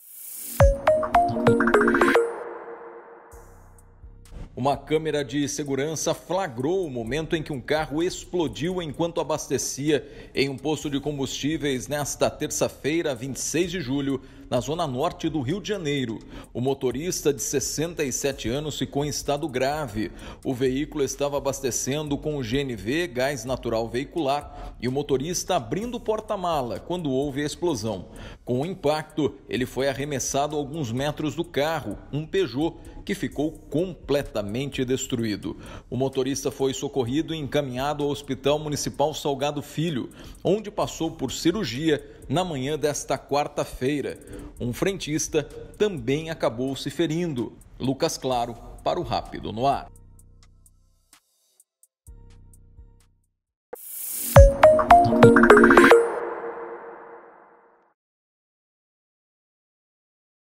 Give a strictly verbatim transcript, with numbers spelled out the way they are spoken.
Uma câmera de segurança flagrou o momento em que um carro explodiu enquanto abastecia em um posto de combustíveis nesta terça-feira, vinte e seis de julho, na zona norte do Rio de Janeiro. O motorista de sessenta e sete anos ficou em estado grave. O veículo estava abastecendo com o G N V, gás natural veicular, e o motorista abrindo o porta-mala quando houve a explosão. Com o impacto, ele foi arremessado a alguns metros do carro, um Peugeot, que ficou completamente destruído. O motorista foi socorrido e encaminhado ao Hospital Municipal Salgado Filho, onde passou por cirurgia na manhã desta quarta-feira. Um frentista também acabou se ferindo. Lucas Claro, para o Rápido no Ar.